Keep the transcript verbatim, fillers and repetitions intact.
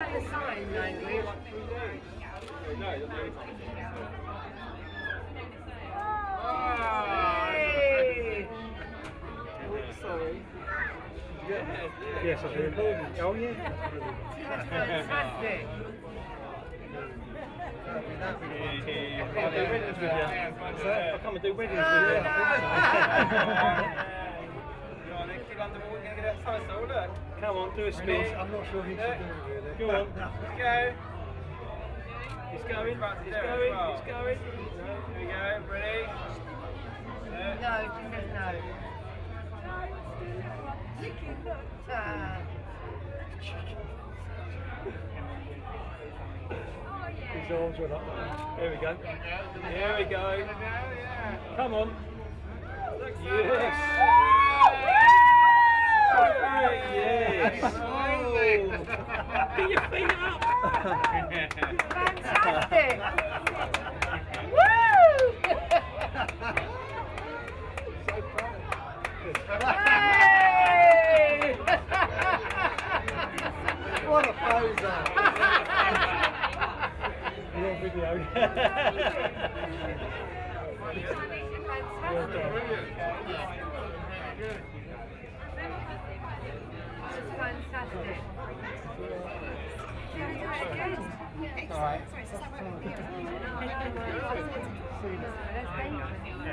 like the sign language. No, you're the only time. Hey! Sorry. Yes, I've been recording. Oh yeah. That's fantastic. I'll do weddings with you. I'll come and do weddings with you. Come on, do a spin. I'm not sure he should do it really. Go on. Go. He's going. He's going. He's going. Here we go. Ready? No, he says no. Ah. His arms went up. Here we go. Here we go. Come on. Yes. Yes. Get your feet up. Fantastic. Woo! Hey! What a poser! You're on video. Well done. That's fantastic. Can we do it again? All right. Sorry,